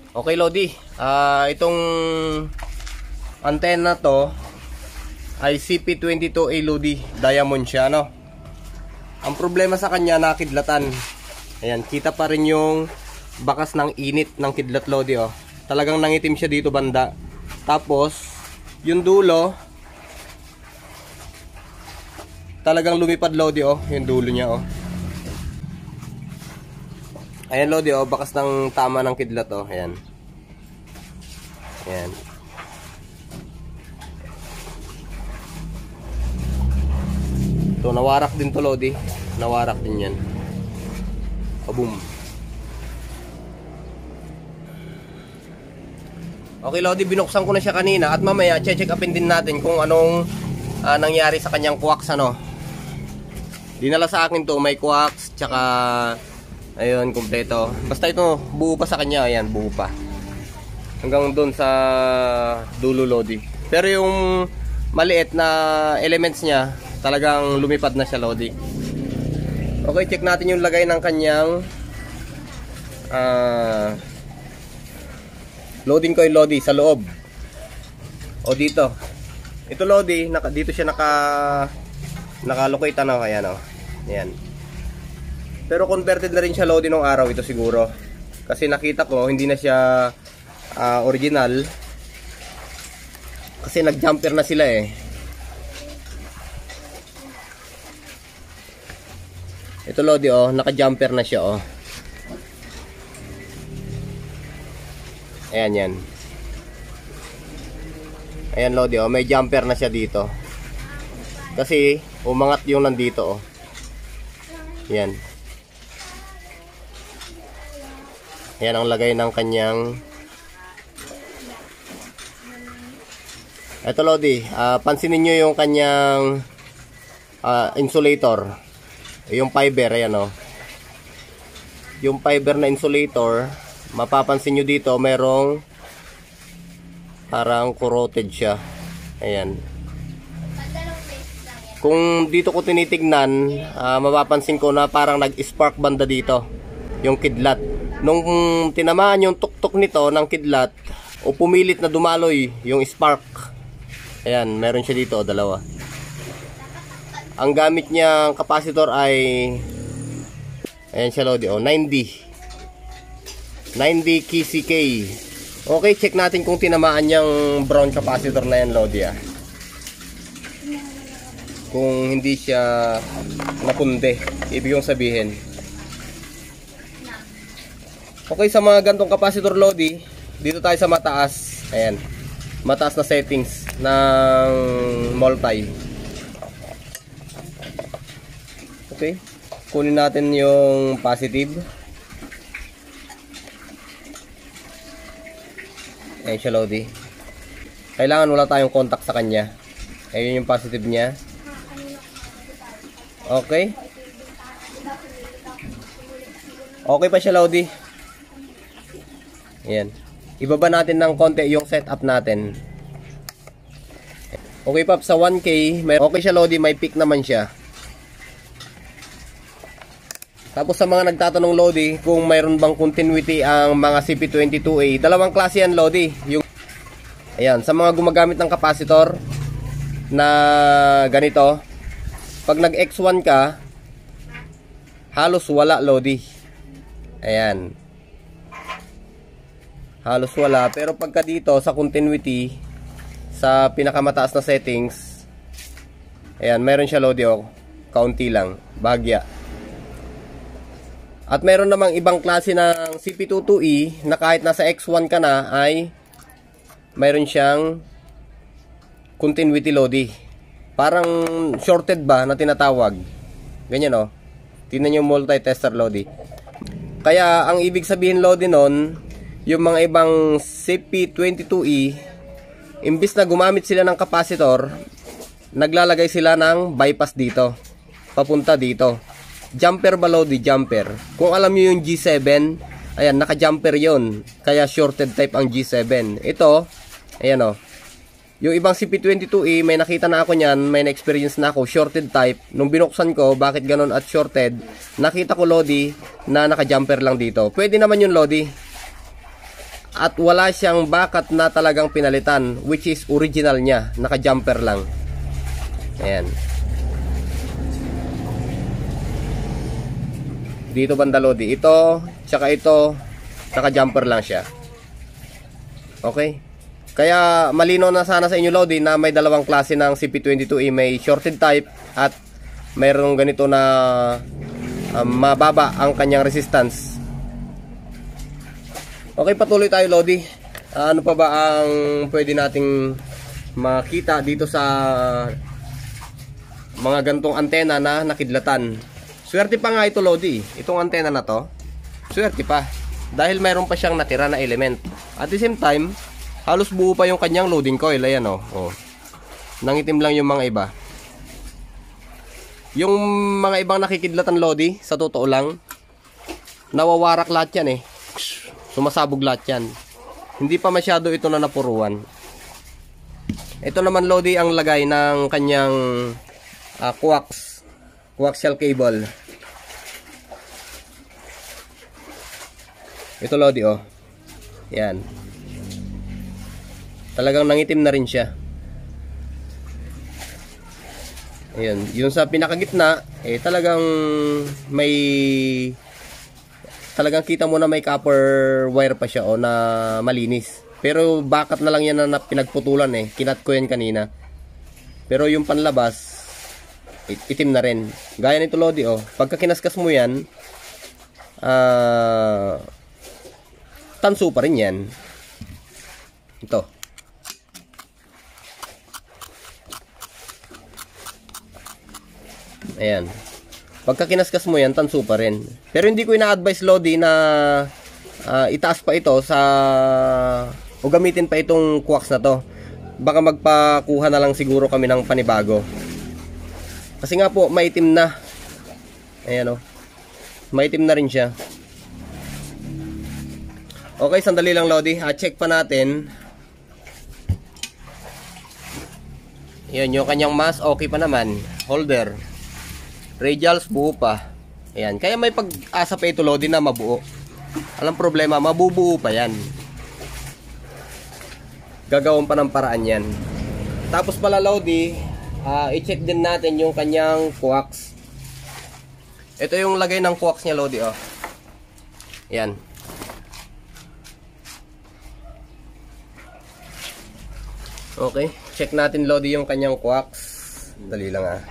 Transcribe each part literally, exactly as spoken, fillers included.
Okay, Lodi. Ah, uh, itong antenna to ay C P twenty-two A, Lodi. Diamond siya, no? Ang problema sa kanya, nakidlatan. Ayan, kita pa rin yung bakas ng init ng kidlat, Lodi, oh. Talagang nangitim siya dito banda. Tapos, yung dulo, talagang lumipad, Lodi, oh. Yung dulo niya, oh. Ayan, Lodi, oh. Bakas ng tama ng kidlat, oh. Ayan. Ayan. Ito, nawarak din to, Lodi. Nawarak din yan. Kaboom. Okay, Lodi, binuksan ko na siya kanina. At mamaya, check upin din natin kung anong uh, nangyari sa kanyang quarks, ano. Dinala sa akin to, may quarks, tsaka ayun, kumpleto. Basta ito, buo pa sa kanya. Ayan, buo pa. Hanggang doon sa dulo, Lodi. Pero yung maliit na elements niya, talagang lumipad na siya, Lodi. Okay, check natin yung lagay ng kanyang uh, loading coil, Lodi, sa loob. O dito. Ito, Lodi, naka, dito siya naka naka-locate, ano, ayan, o. Ayan. Pero converted na rin siya, Lodi, nung araw ito siguro. Kasi nakita ko, hindi na siya uh, original. Kasi nag-jumper na sila, eh. Ito, Lodi, oh, naka-jumper na siya, oh. Ayan, yan. Ayan, Lodi, oh, may jumper na siya dito. Kasi umangat yung nandito, oh. Yan. Ayan ang lagay ng kanyang. Ito, Lodi, uh, pansinin nyo yung kanyang uh, insulator. Yung fiber, ayan, oh. Yung fiber na insulator, mapapansin nyo dito, merong parang corroded siya. Ayan. Kung dito ko tinitignan, uh, mapapansin ko na parang nag-spark banda dito, yung kidlat. Nung tinamaan yung tuktok nito ng kidlat, o pumilit na dumaloy yung spark. Ayan, meron siya dito, dalawa. Ang gamit niyang capacitor ay, ayan siya, Lodi, oh, nine D nine D K C K. Okay, check natin kung tinamaan niyang brown capacitor na yan, Lodi, ah. Kung hindi siya napunde, ibig kong sabihin. Okay, sa mga gantong capacitor, Lodi, dito tayo sa mataas. Ayan, mataas na settings ng multi. Okay, kunin natin yung positive. Ayan siya, Lodi. Kailangan wala tayong contact sa kanya. Ayun yung positive niya. Okay. Okay pa siya, Lodi. Ayan. Ibaba natin ng konti yung setup natin. Okay, Pap, sa one K, may okay siya, Lodi, may peak naman siya. Tapos sa mga nagtatanong, Lodi, kung mayroon bang continuity ang mga C P twenty-two A, dalawang klase yan, Lodi. Yung, ayan, sa mga gumagamit ng capacitor na ganito, pag nag X one ka, halos wala, Lodi. Ayan. Halos wala. Pero pagka dito, sa continuity, sa pinakamataas na settings, ayan, meron siya, Lodi, oh. Kaunti lang. Bahagya. At meron namang ibang klase ng C P twenty-two E na kahit nasa X one ka na ay mayroon siyang continuity, Lodi. Parang shorted ba na tinatawag. Ganyan, oh. Tingnan yung multi-tester, Lodi. Kaya ang ibig sabihin, Lodi, nun, yung mga ibang C P twenty-two E, imbis na gumamit sila ng capacitor, naglalagay sila ng bypass dito. Papunta dito. Jumper ba, Lodi? Jumper. Kung alam nyo yung G seven, ayan, naka-jumper yon. Kaya shorted type ang G seven. Ito, ayan, o. Yung ibang C P twenty-two E, may nakita na ako nyan, may na-experience na ako, shorted type. Nung binuksan ko, bakit ganon at shorted, nakita ko, Lodi, na naka-jumper lang dito. Pwede naman yun, Lodi. at wala siyang bakat na talagang pinalitan, which is original niya, naka jumper lang. Ayan. Dito banda Lodi, ito tsaka ito naka jumper lang siya. Okay, kaya malino na sana sa inyo Lodi na may dalawang klase ng C P twenty-two E, may shorted type at mayroong ganito na um, mababa ang kanyang resistance. Okay, patuloy tayo Lodi. Uh, ano pa ba ang pwede nating makita dito sa mga gantong antena na nakidlatan? Swerte pa nga ito Lodi, itong antena na to. Swerte pa dahil mayroon pa siyang natira na element. At the same time, halos buo pa yung kanyang loading coil. Ayan o, oh. Nangitim lang yung mga iba. Yung mga ibang nakikidlatan Lodi, sa totoo lang, nawawarak lahat yan eh. Sumasabog lahat yan. Hindi pa masyado ito na napuruan. Ito naman Lodi ang lagay ng kanyang uh, coax coaxial cable. Ito Lodi oh. Yan. Talagang nangitim na rin siya. Ayun, yung sa pinakagitna eh talagang may talagang kita mo na may copper wire pa siya o na malinis. Pero bakat na lang yan na pinagputulan eh. Kinat ko yan kanina. Pero yung panlabas itim na rin. Gaya nito Lodi oh. Pagka kinaskas mo yan, ah uh, tanso pa rin yan. Ito. Ayan. Pagka kinaskas mo yan, tanso pa rin. Pero hindi ko ina-advise Lodi na uh, itaas pa ito sa o gamitin pa itong coax na to. Baka magpakuha na lang siguro kami ng panibago. Kasi nga po, maitim na. Ayan o. Maitim na rin siya. Okay, sandali lang Lodi. Ha, check pa natin. Ayan, yung kanyang mass, okay pa naman. Holder. Radials, buo pa. Ayan, kaya may pag-asa pa ito Lodi na mabuo. Alam problema, mabubuo pa yan. Gagawin pa ng paraan yan. Tapos pala Lodi, Uh, i-check din natin yung kanyang coax. Ito yung lagay ng coax niya Lodi oh. Yan. Okay, check natin Lodi yung kanyang coax. Dali lang ah.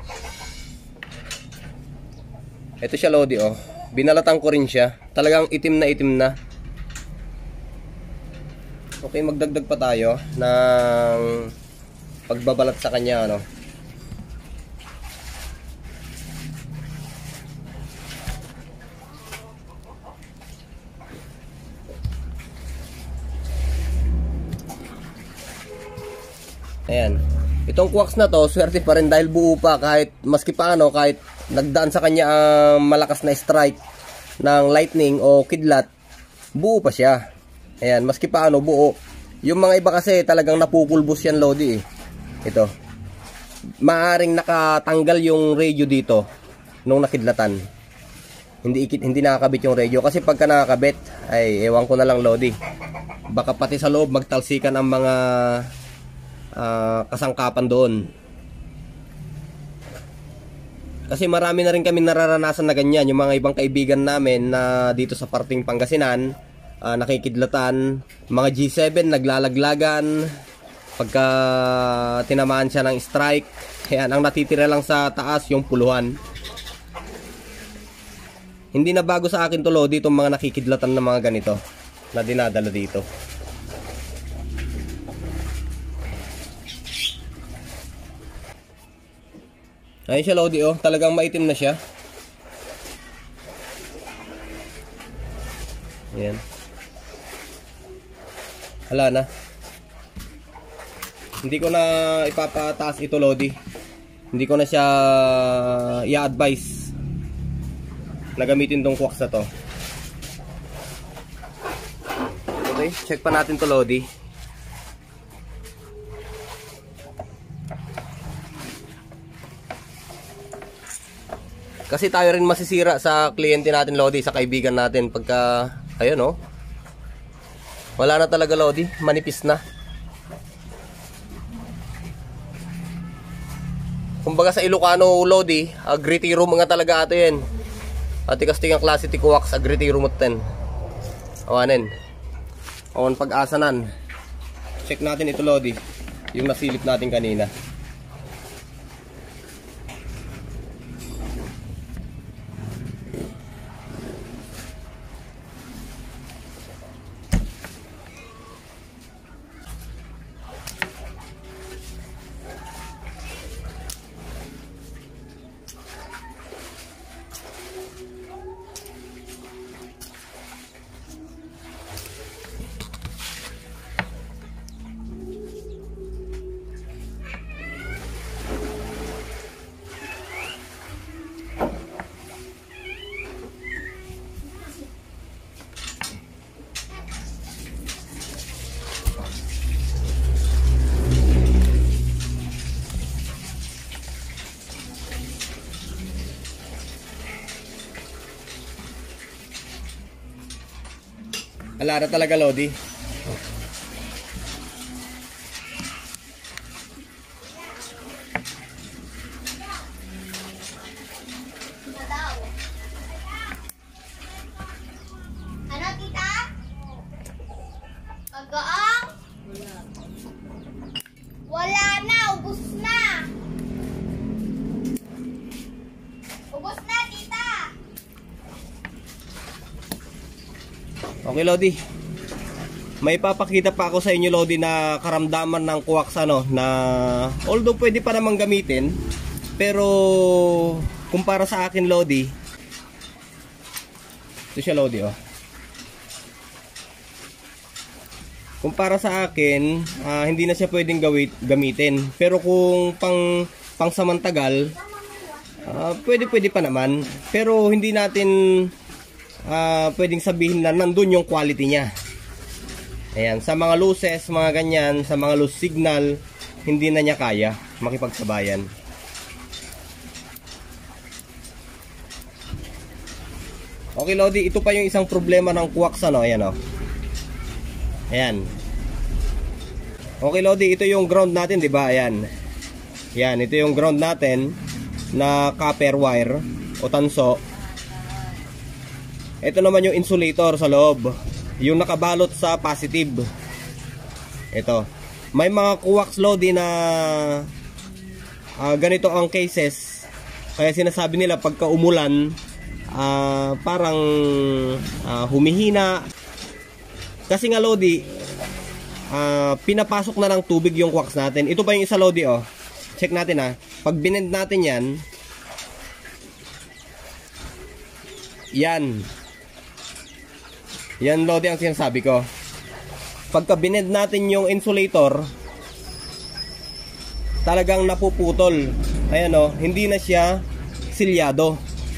Ito siya Lodi oh. Binalatan ko rin siya. Talagang itim na itim na. Okay, magdagdag pa tayo ng pagbabalat sa kanya ano. Ayan. Itong coax na to, swerte pa rin dahil buo pa kahit maski paano, kahit nagdaan sa kanya ang uh, malakas na strike ng lightning o kidlat, buo pa siya. Ayan, maski paano buo. Yung mga iba kasi talagang napupulbos yan Lodi eh. Ito. Maaring nakatanggal yung radio dito nung nakidlatan. Hindi hindi nakakabit yung radio kasi pagka nakakabit ay ewan ko na lang Lodi. Baka pati sa loob magtalsikan ang mga uh, kasangkapan doon. Kasi marami na rin kami nararanasan na ganyan. Yung mga ibang kaibigan namin na dito sa parting Pangasinan, uh, nakikidlatan, mga G seven naglalaglagan. Pagka tinamaan siya ng strike, ayan, ang natitira lang sa taas yung puluhan. Hindi na bago sa akin to Lodi itong mga nakikidlatan ng mga ganito na dinadala dito. Ayun siya Lodi oh, talagang maitim na siya. Ayan. Hala na. Hindi ko na ipapataas ito Lodi. Hindi ko na siya i-advise na gamitin tong coax na to. Okay, check pa natin to Lodi. Kasi tayo rin masisira sa kliyente natin Lodi, sa kaibigan natin pagka ayun oh. Wala na talaga, Lodi. Manipis na. Kumbaga sa Ilocano, Lodi, agritiro mga talaga ato yan. Ati kasting ang klase ti kuwaks, agritiro mo ten. Awanin. Awan pag-asanan. Check natin ito, Lodi. Yung nasilip natin kanina. Alara talaga, Lodi. Ano, tita? Pagkaang? Wala na, ubus na. Ubus na, tita. Okay, Lodi. May papakita pa ako sa inyo, Lodi, na karamdaman ng kuwaks, ano, na although pwede pa namang gamitin, pero kumpara sa akin, Lodi, ito siya, Lodi, oh. Kumpara sa akin, uh, hindi na siya pwedeng gawit, gamitin. Pero kung pang pangsamantagal, uh, pwede pwede pa naman. Pero hindi natin Uh, pwedeng sabihin na nandun yung quality niya. Ayan, sa mga losses, mga ganyan, sa mga loose signal, hindi na niya kaya makipagsabayan. Okay, Lodi, ito pa yung isang problema ng kuwaks, ano, ayan, oh. Ayan. Okay, Lodi, ito yung ground natin, di ba? Ayan. Ayan, ito yung ground natin na copper wire o tanso. Ito naman yung insulator sa loob, yung nakabalot sa positive. Ito. May mga kuwaks, Lodi, na uh, ganito ang cases. Kaya sinasabi nila pagka umulan, uh, parang uh, humihina. Kasi nga, Lodi, uh, pinapasok na ng tubig yung kuwaks natin. Ito pa yung isa, Lodi, oh. Check natin, ha. Pag binend natin yan, yan. Yan, Lodi, ang sinasabi ko. Pagka binend natin yung insulator, talagang napuputol. Ayan, o, hindi na siya silyado.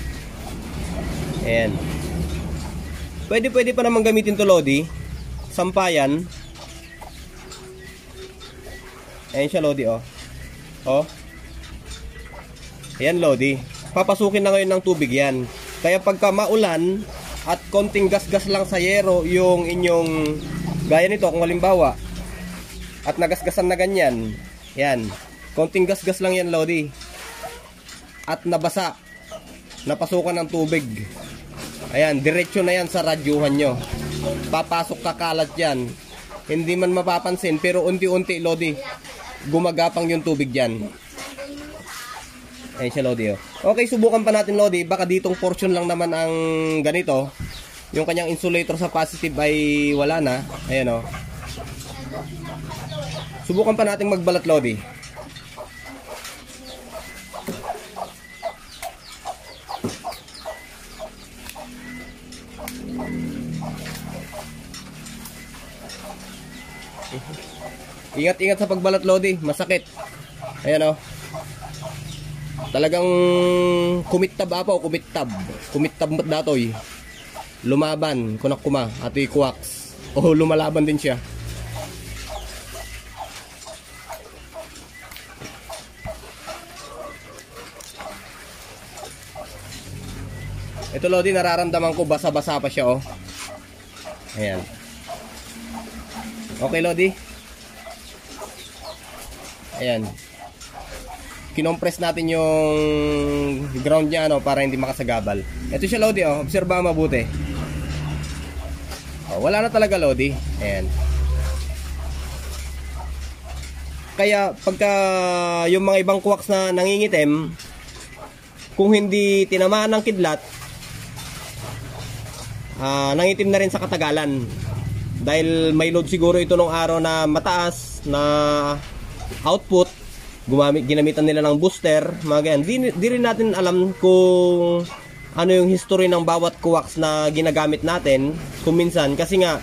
Ayan. Pwede pwede pa naman gamitin to, Lodi. Sampayan. Ayan siya, Lodi, o. O. Ayan, Lodi. Papasukin na ngayon ng tubig yan. Kaya pagka maulan at konting gas-gas lang sa yero yung inyong, gaya nito kung halimbawa, at nagasgasan na ganyan, yan, konting gas-gas lang yan, Lodi, at nabasa, napasukan ng tubig, ayan, diretso na yan sa radyuhan nyo, papasok kakalat yan, hindi man mapapansin, pero unti-unti, Lodi, gumagapang yung tubig dyan. Ayan siya, Lodi, oh. Okay, subukan pa natin, Lodi. Baka ditong portion lang naman ang ganito. Yung kanyang insulator sa positive ay wala na. Ayan, oh. Subukan pa natin magbalat, Lodi. Ingat-ingat sa pagbalat, Lodi. Masakit. Ayan, oh. Talagang kumittab apa o kumittab. Kumittab mat datoy. Lumaban, kunak kuma, atoy kuwaks. O lumalaban din siya. Ito, Lodi, nararamdaman ko basa-basa pa siya, oh. Ayan. Okay, Lodi? Ayan. Kinompress natin yung ground niya, ano, para hindi makasagabal. Ito siya, Lodi, oh. Obserba mabuti. Oh, wala na talaga, Lodi. Ayan. Kaya pagka yung mga ibang kuwaks na nangingitim, kung hindi tinamaan ng kidlat, uh, nangitim na rin sa katagalan. Dahil may load siguro ito nung araw na mataas na output, gumamit, ginamitan nila ng booster, mga ganyan. Di, di rin natin alam kung ano yung history ng bawat kuwaks na ginagamit natin kung minsan, kasi nga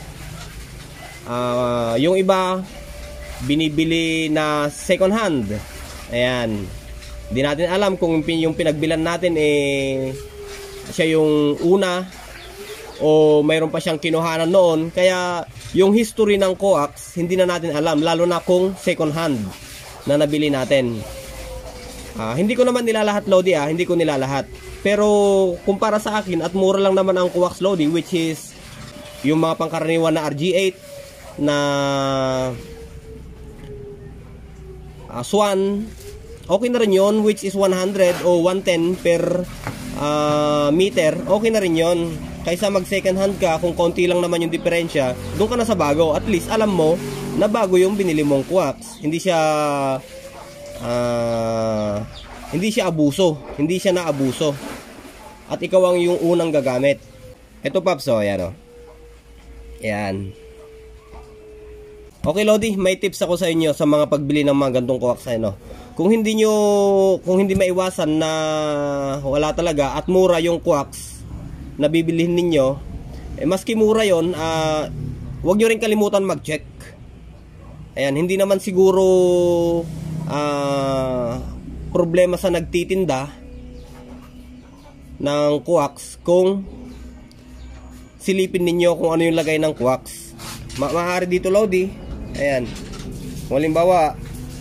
uh, yung iba binibili na second hand. Ayan, di natin alam kung yung pinagbilan natin eh siya yung una o mayroon pa siyang kinuhanan noon. Kaya yung history ng coax hindi na natin alam, lalo na kung second hand na nabili natin. Ah, hindi ko naman nilalahat, Lodi, ah. Hindi ko nilalahat. Pero kumpara sa akin, at mura lang naman ang coax, Lodi, which is yung mga pangkaraniwan na R G eight na uh, Swan, okay na rin yun, which is one hundred o one ten per uh, meter. Okay na rin yun. Kaysa mag second hand ka, kung konti lang naman yung diferensya, doon ka na sa bago. At least alam mo na bago yung binili mong coax. Hindi siya uh, hindi siya abuso, hindi siya naabuso, at ikaw ang yung unang gagamit. Ito, Paps, oh, ayan, oh. Ayan. Okay, Lodi, may tips ako sa inyo sa mga pagbili ng mga gantong coax, ano. Kung hindi nyo, kung hindi maiwasan na wala talaga at mura yung coax na bibilihin ninyo, eh, maski mura yon, uh, huwag nyo rin kalimutan mag-check. Ayan, hindi naman siguro uh, problema sa nagtitinda ng coax kung silipin ninyo kung ano yung lagay ng coax. Ma maaari dito, Lodi. Ayan. Kung halimbawa,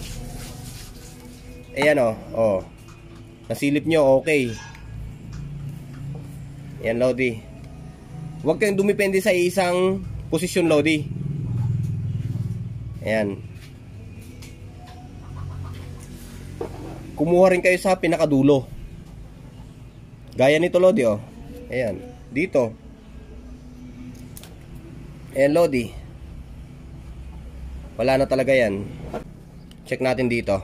ayan, oh, oh. Nasilip nyo, okay. Ayan, Lodi. Huwag kayong dumipende sa isang posisyon, Lodi. Ayan. Kumuha rin kayo sa pinakadulo. Gaya nito, Lodi, oh. Ayan. Dito. Ayan, Lodi. Wala na talaga yan. Check natin dito.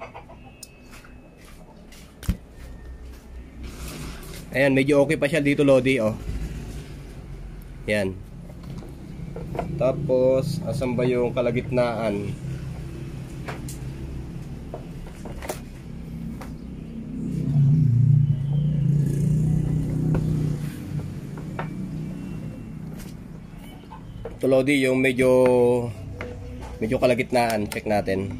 Ayan, medyo okay pa siya dito, Lodi, oh. Ayan. Tapos, asan ba yung kalagitnaan? Ito, Lodi, yung medyo medyo kalagitnaan. Check natin.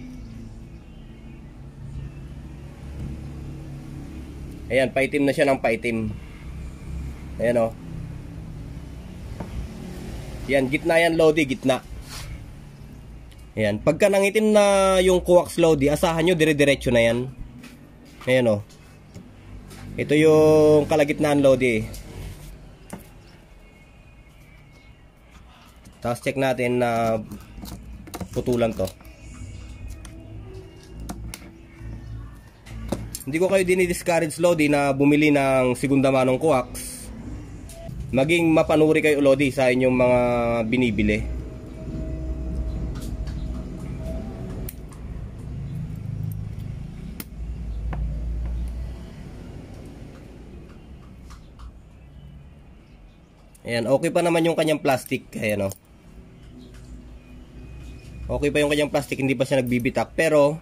Ayan, paitim na siya ng paitim. Ayan, oh. Ayan, gitna yan, Lodi, gitna. Ayan, pagka nangitim na yung coax, Lodi, asahan nyo, dire-diretso na yan. Ayan, oh. Ito yung kalagitnaan, Lodi. Tapos check natin na putulan to. Hindi ko kayo dinidiscourage, Lodi, na bumili ng segunda manong coax. Maging mapanuri kayo, Lodi, sa inyong mga binibili. Ayan, okay pa naman yung kanyang plastic. Ayan, oh. Okay pa yung kanyang plastic, hindi pa siya nagbibitak. Pero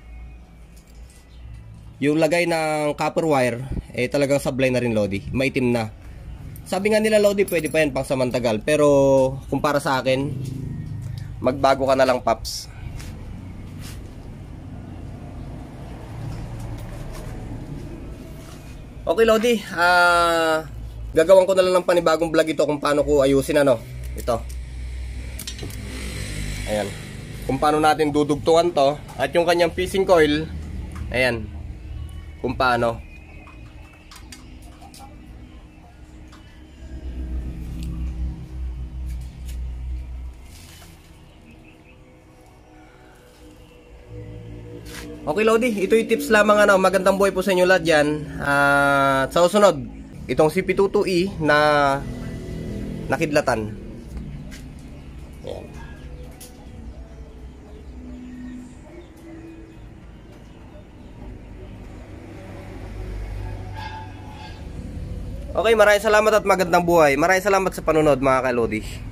yung lagay ng copper wire, eh talagang sablay na rin, Lodi. Maitim na. Sabi nga nila, Lodi, pwede pa yan pang samantagal. Pero kumpara sa akin, magbago ka na lang, Paps. Okay, Lodi, ah uh, gagawin ko na lang ng panibagong vlog ito kung paano ko ayusin, ano, ito. Ayan, kung paano natin dudugtungan to. At yung kanyang fishing coil, ayan, kung paano. Okay, Lodi, ito yung tips lamang ano, magandang buhay po sa inyo lahat dyan. At sa susunod, itong C P twenty-two E na nakidlatan. Ayan. Okay, maraming salamat at magandang buhay. Maraming salamat sa panunod mga ka-Lodi.